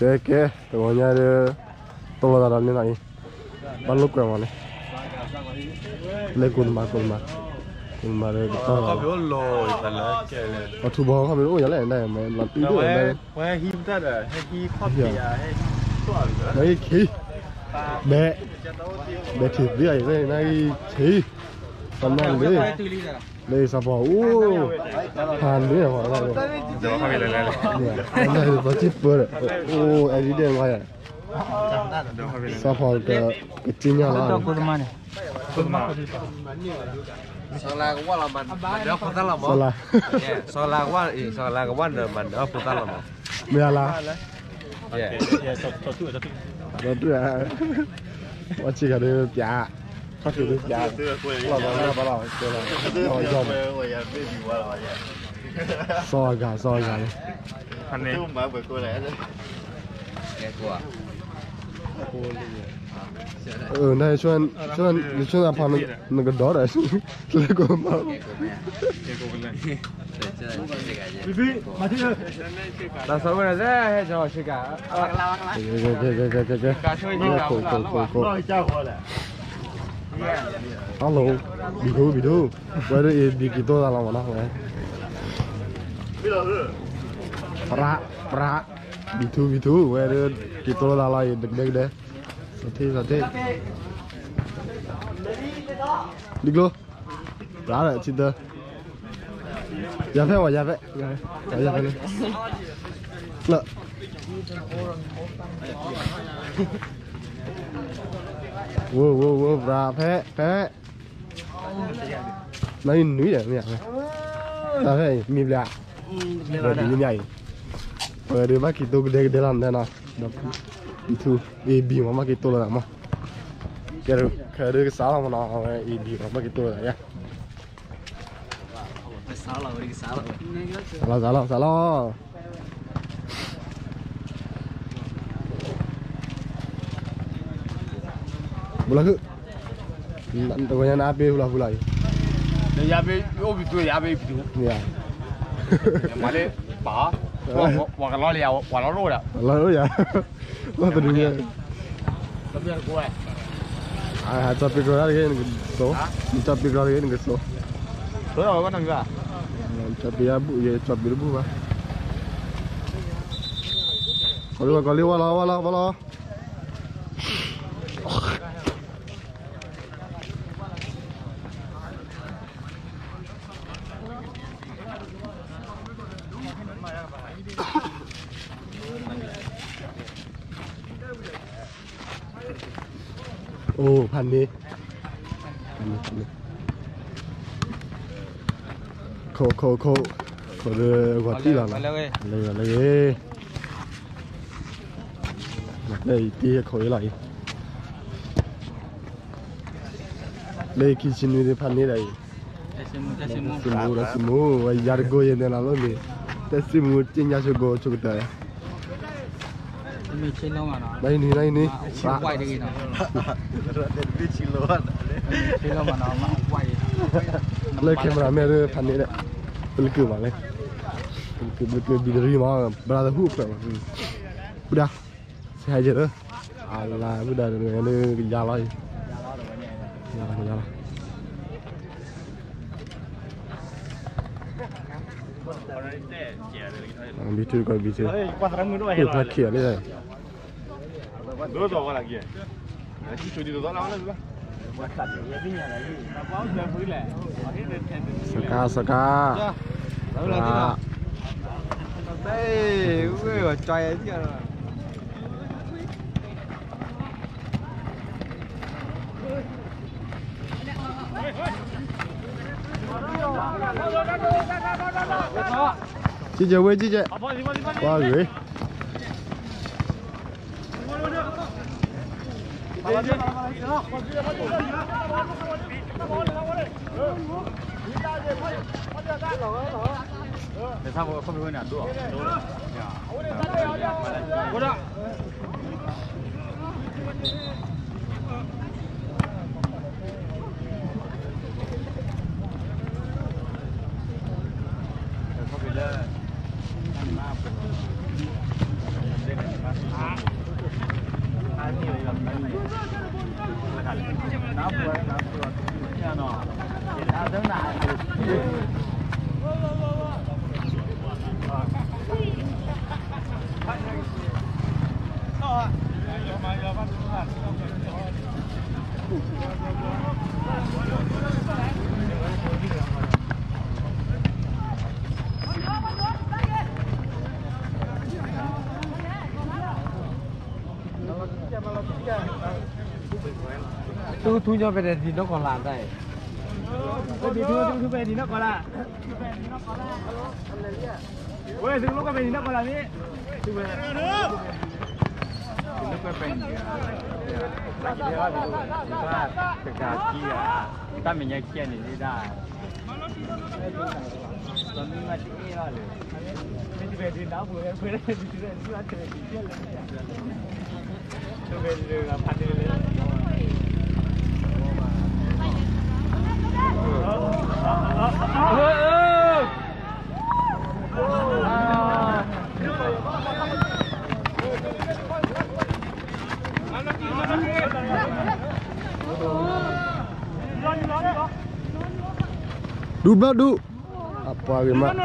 cái tụi nhà tôi là làm như này bắt lúc rồi mà này lấy cùn mà rồi không biết lôi phải là cái này ở thủ bò không biết ôi này này mà làm tí nữa này hay him ta rồi hay hi coffee à hay đấy khí bé thịt với này này khí còn này đấy đây sao bỏ hàn đấy là họ đây này là chip vừa đấy ai đi đây ngoài sao bỏ cái chín nhau là Soalnya gua laman, dia putar lama. Soalnya gua laman, dia putar lama. Miala. Ya, satu. Satu ya. Wajib ada ya. Satu itu ya. Lalu apa lah? Oh jom. Soalnya. Aneh. Itu mbak berkulit. Kayak gua. này chuyên làm phòng nó cái đó đấy lấy cô mà là sao bây giờ hay cho chị cả alo bị đâu vậy đấy bị cái tôi làm mà nó này pra bị thu vậy đấy cái tôi làm lại được đấy sao thế đi luôn giá lại chị tơ giá phép giá phép lên lợ wow giá phép này núi để mẹ này giá phép mìm lạ rồi đi nhảy rồi đi bắt tôi để làm thế nào itu ibi mama gitu lah mah kayak salah mana ibi mama gitu lah ya salah bulan ke tengoknya nabi bulan ya be itu ya mana bah我个老料，我老肉了。 老肉呀，我这里面。 这边过来。 啊，这边过来的那个手，你这边过来的那个手。 多少个那个？ 这边不也这边不吧？搞溜完了。哦，盘的，扣的我地了，来，đây tí khối lại, đây khi xin đi pan đi đây, simu, giờ go yên thế nào rồi, thế simu trên nhà số go chụp tới. Đây nè, quay đi nào. lấy camera mẹ đưa pan đi đấy, bự cử mà lên, bự bị rì mà, bà đã hút rồi, bữa hai giờ đó, là bữa người nó già lại, già. Bị chưa. Thật khỉa đây này. Đứa rồi qua là kìa. Chỉ chơi đi đó lắm đấy. Saka. Đây, ui trời ấy chứ. Chị chơi. Qua gửi. Để sao không được nhà đua. tu thu nhau về thì nó còn làm đây đi thu về thì nó còn là ôi đừng lúc về thì nó còn là ní thu về nóก็เป็นหลักที่ว่าเป็นการที่ถ้ามันยังเขียนนี่ได้ตอนนี้มาที่นี่เลยไม่ที่เป็นน้ำเพื่อนได้ที่เป็นที่ว่าจะเป็นเขียนเลยจะเป็นเรื่องพันเลย Đu bao đu apa gimana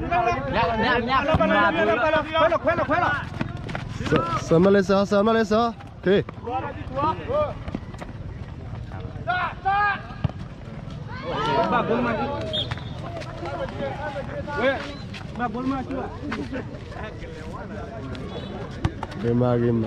sama Malaysia oke gimana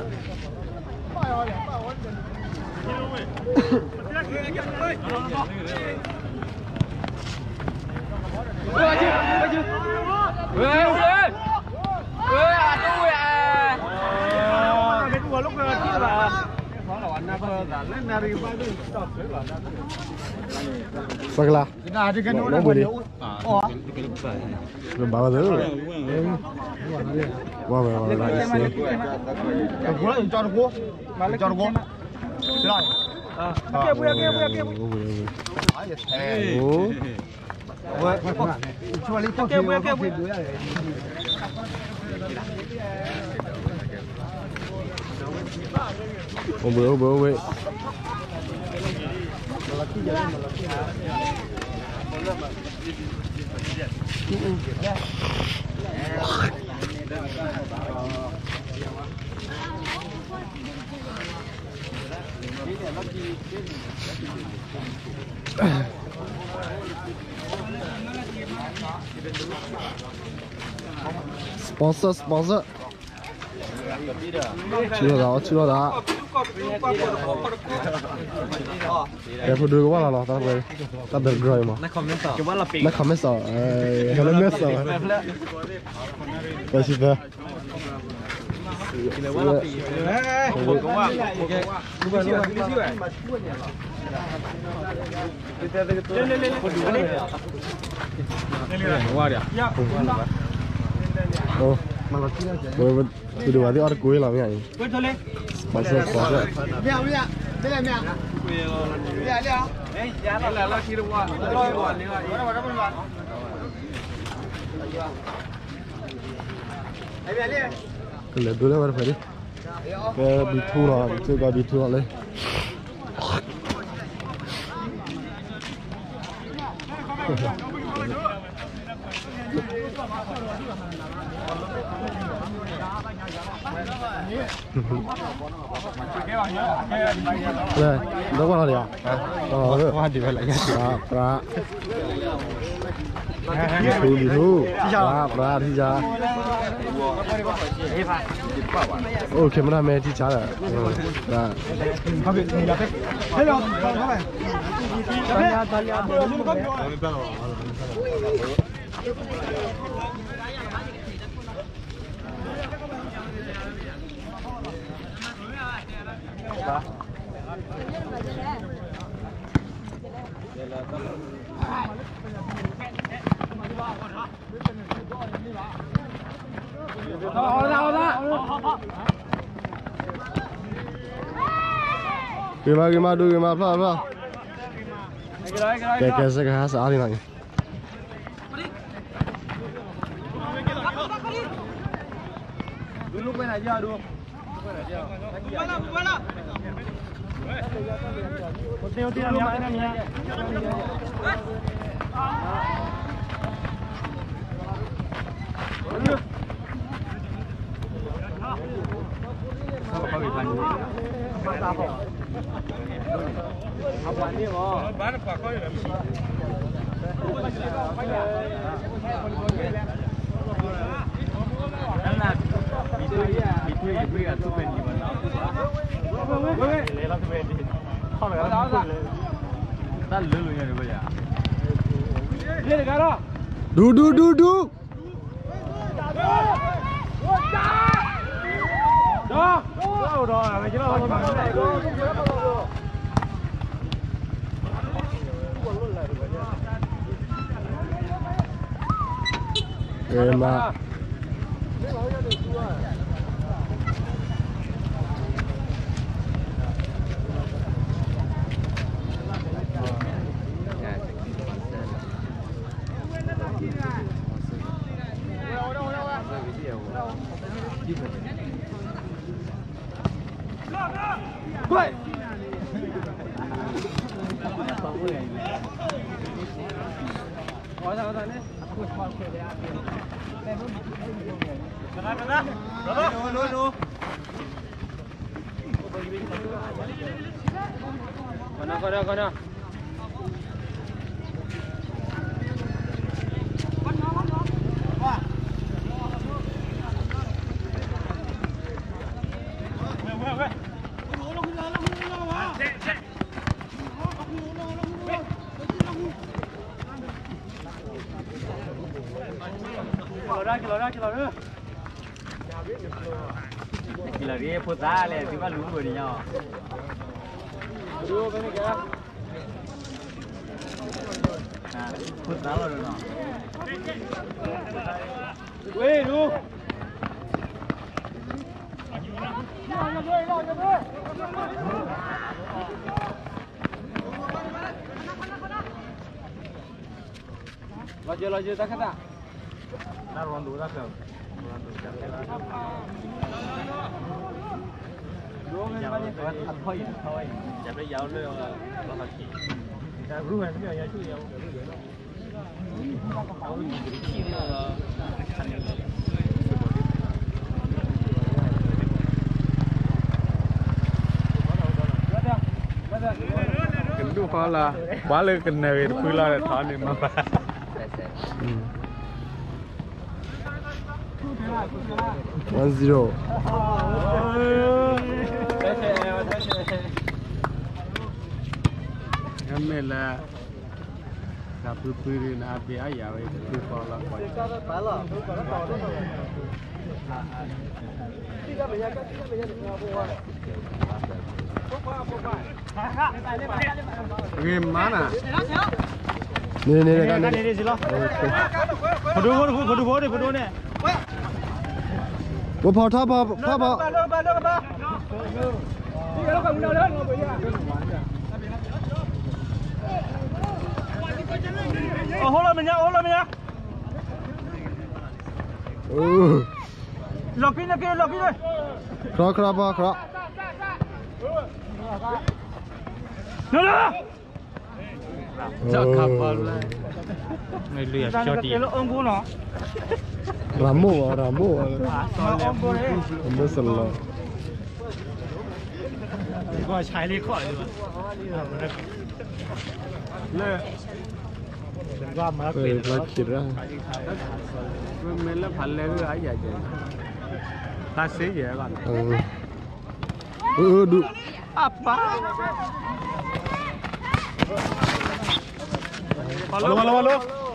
Sagla. Nó bơi đi. Rồi bảo thứ. Wow wow lại xí. Cho nó cua. Mà cho nó cua. Rồi. Kia. Ồ. Cho lấy tao kia. Bữa. Sponsor. Chưa đó. Em phụ đưa quá là tao về. Tao được rồi mà. Nó không biết sợ. Nó biết sợ. Cái gì vậy? Oh, udah berarti orang kue lah ya. Sponsor. Cái đứa nó phải đi. Cái bị thu rồi, chưa có bị thu rồi. Đây, nó qua nào đi à? Qua đi về lại cái pra. Đi thu. Pra đi ra. Ok, mình làm mẹ đi trả rồi. Pra. Hello, Gimana, apa? Kayak sekarang saat ini lagi. Dulu main aja, dulu. Bola. Hotel mainannya. กันตาผมเอาวันนี้หรอบ้านกว่าเขาอยู่แบบนั่นน่ะมีถ้วยกับทุกเป็นกี่วันแล้วเลยเราทุกเป็นเข้าเลยแล้วตั้งเรื่องอะไรไปอ่ะเรื่องอะไรกันล่ะดูจ้าเราอะไรที่เราทำอะไรมา对。Kilari putar le, tiba lu berinya. Lu kan ni kya? Putar lo na. Wei lu. Laju tak kata. Nar rondu tak kau.จับได้ยาวเลยว่าเราขัดขี่แต่รู้ไหมไม่ยาวช่วยยาวเอาขี่เนี่ยเราขันอย่างนี้กันดูเขาละบ้าเลยกันเนยคุยละท้อนนี่มาบ้า 1-0 Amela kapupuri na api ayawe tu pola pala gimana ni kan ni sila bodoh ni wo phao tha phao hold on nha lọc in rồi khra nữa chắc khắp vào người lừa cho đi ông bố nó Ramu selo ก็ใช้เลยขอดีกว่าเลยว่ามาเป็น la kira มันแล้วพันเลยก็ไอ้ใหญ่ตาเสียก่อนดู apa halo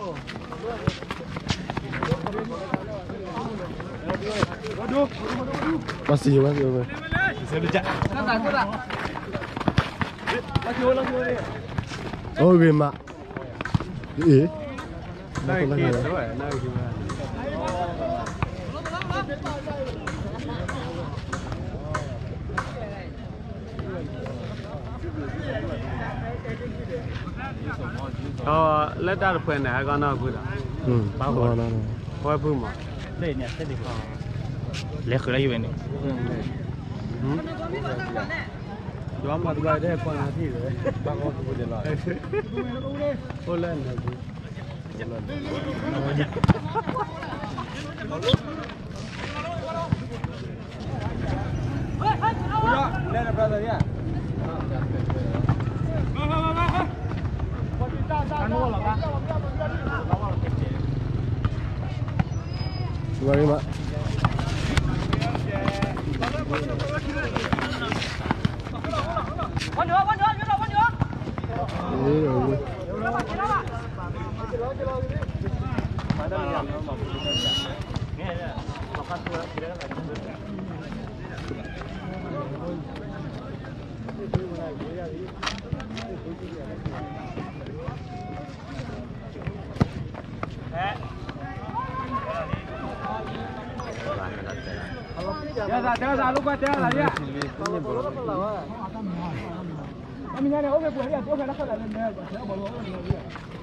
aduh masih saya bijak laju oh gimana naik gitu naik gimana let that point I got no good Why Puma? Đây nè, thế thì lấy khởi lại vậy. Đó mà tụi đây còn là gì rồi? Ba con tụi đây lại. Ô lên là gì? เลยเนี่ยอันนู้นหรอครับสวัสดีมาวันเดือนวันเดือนวันเดือนTera lupa tera dia. Kami ni ada orang buat dia, orang nak ada dia, saya baru orang dia.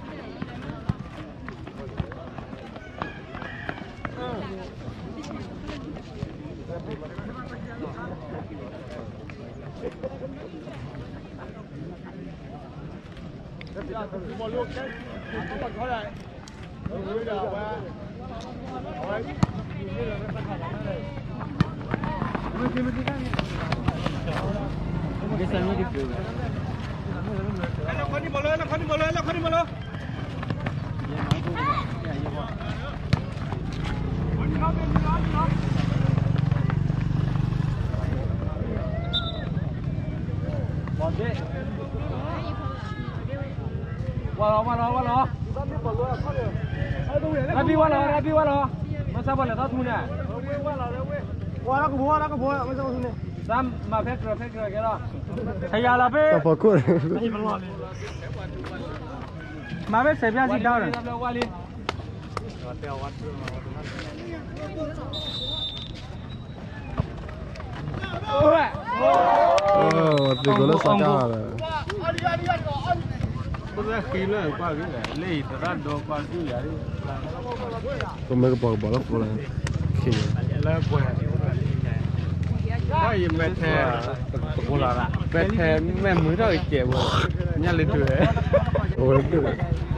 Rabi wala. Masa boleh tahu tu ni. Wala ke buah, masa tu ni. Sam, ma fekra kira. Saya lah be. Apa kau? Ma be sebab si dah. Oh, tiga saja lah. Boleh kilo apa gitu, leh terang dua kuarti hari. Kau mereka bawa balap pula. Kilo. Lah boleh. Ôi mẹ thề, mẹ thề mẹ mới rồi kẹo, nhà lên tuổi. Ôi,